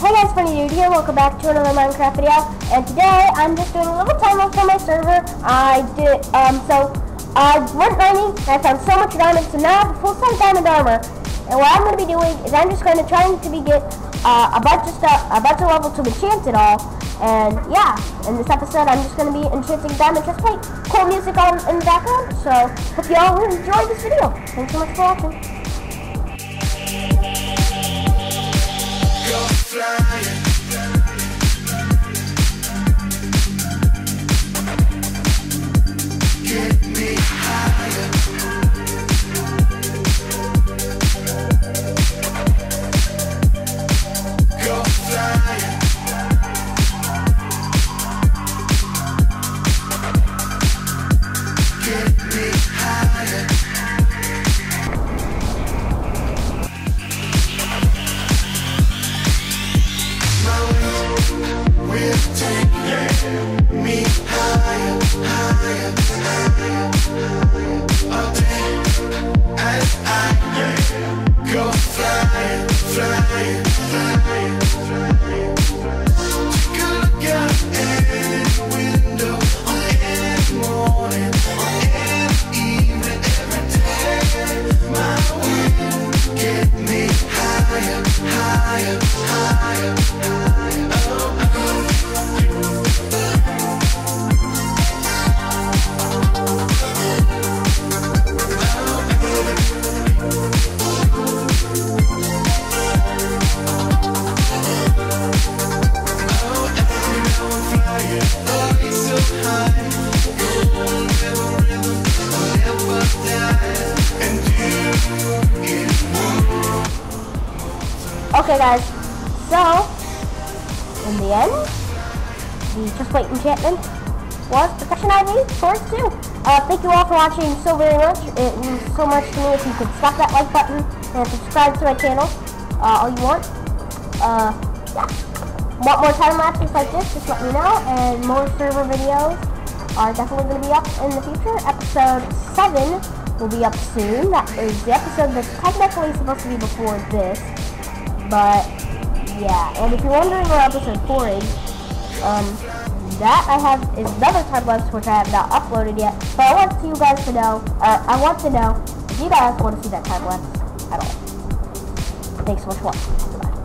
Hey guys, Funny Dude here, welcome back to another Minecraft video, and today I'm just doing a little time lapse on my server. I went mining, and I found so much diamonds, so now I have full-size diamond armor. And what I'm going to be doing is I'm just going to try to get a bunch of levels to enchant it all. And yeah, in this episode I'm just going to be enchanting diamond chestplate. Cool music on in the background, so hope you all will enjoy this video. Thanks so much for watching. Flying. Get me higher. Go flying. Get me higher. Me higher, higher, higher, all day as I go flying, flying, flying, flying. Take a look out any window on any morning, on any evening, every day. My wind get me higher, higher, higher, higher. Oh, oh. Okay guys, so in the end, the chestplate enchantment was Perfection IV Source 2. Thank you all for watching so very much. It means so much to me if you could slap that like button and subscribe to my channel all you want. Yeah. Want more time lapses like this, just let me know, and more server videos are definitely going to be up in the future. Episode 7 will be up soon. That is the episode that's technically supposed to be before this. But, yeah, and if you're wondering where episode 4 is, that I have is another time lapse which I have not uploaded yet. But I want you guys to know, I want to know if you guys want to see that time lapse at all. Thanks so much for watching. Goodbye.